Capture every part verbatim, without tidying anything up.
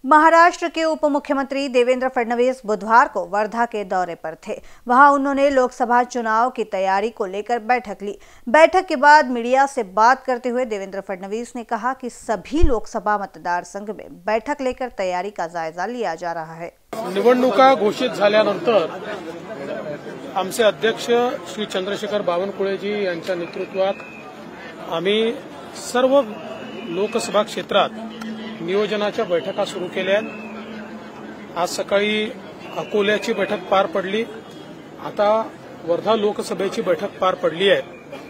महाराष्ट्र के उप मुख्यमंत्री देवेंद्र फडणवीस बुधवार को वर्धा के दौरे पर थे। वहां उन्होंने लोकसभा चुनाव की तैयारी को लेकर बैठक ली। बैठक के बाद मीडिया से बात करते हुए देवेंद्र फडणवीस ने कहा कि सभी लोकसभा मतदार संघ में बैठक लेकर तैयारी का जायजा लिया जा रहा है। निवडणुका घोषित झाल्यानंतर आमचे अध्यक्ष श्री चंद्रशेखर बावनकुळेजी यांच्या नेतृत्वात आम्ही सर्व लोकसभा क्षेत्रात नियोजनाच्या बैठका सुरू केल्या आहेत। आज सकाळी अकोल्याची बैठक पार पडली, आता वर्धा लोकसभेची बैठक पार पडली आहे।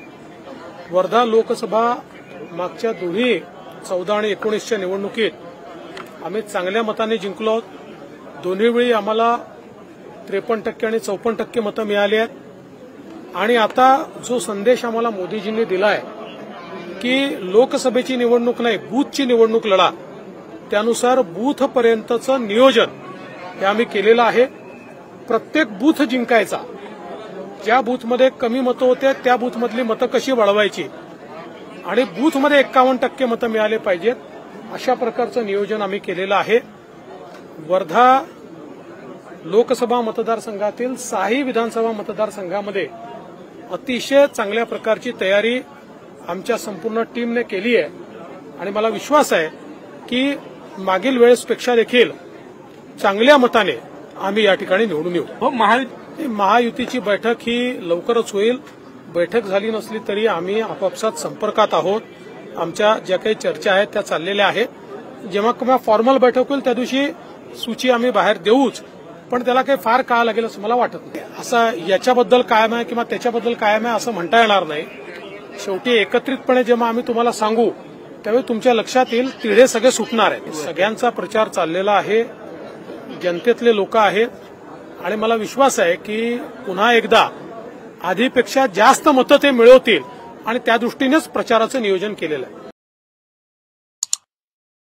वर्धा लोकसभा मागच्या दोन्ही चौदा आणि एकोणीसच्या निवडणुकीत आम्ही चांगल्या मताने जिंकलो आहोत। दोन्ही वेळी आम्हाला त्रेपन्न टक्के आणि चौपन्न टक्के मतं मिळाली आहेत। आणि आता जो संदेश आम्हाला मोदीजींनी दिला आहे की लोकसभेची निवडणूक नाही, बूथची निवडणूक लढा, त्यानुसार बूथपर्यंतचं नियोजन हे आम्ही केलेलं आहे। प्रत्येक बूथ जिंकायचा, ज्या बूथमध्ये कमी मतं होते त्या बूथमधली मतं कशी वळवायची आणि बूथमध्ये एक्कावन्न टक्के मतं मिळाले पाहिजेत, अशा प्रकारचं नियोजन आम्ही केलेलं आहे। वर्धा लोकसभा मतदारसंघातील सहाही विधानसभा मतदारसंघामध्ये अतिशय चांगल्या प्रकारची तयारी आमच्या संपूर्ण टीमने केली आहे आणि मला विश्वास आहे की मागील वेळेसपेक्षा देखील चांगल्या मताने आम्ही या ठिकाणी निवडून येऊ। महायुतीची बैठक ही लवकरच होईल। बैठक झाली नसली तरी आम्ही आपापसात संपर्कात आहोत। आमच्या ज्या काही चर्चा आहेत त्या चाललेल्या आहेत। जेव्हा केव्हा फॉर्मल बैठक होईल त्या दिवशी सूची आम्ही बाहेर देऊच, पण त्याला काही फार काळ लागेल असं मला वाटत नाही। असं याच्याबद्दल कायम आहे किंवा त्याच्याबद्दल कायम आहे असं म्हणता येणार नाही। शेवटी एकत्रितपणे जेव्हा आम्ही तुम्हाला सांगू त्यावेळी तुमच्या लक्षात येईल, तिढे सगळे सुटणार आहे। सगळ्यांचा प्रचार चाललेला आहे, जनतेतले लोक आहेत आणि मला विश्वास आहे की पुन्हा एकदा आधीपेक्षा जास्त मतं ते मिळवतील आणि त्या दृष्टीनेच प्रचाराचं नियोजन केलेलं आहे।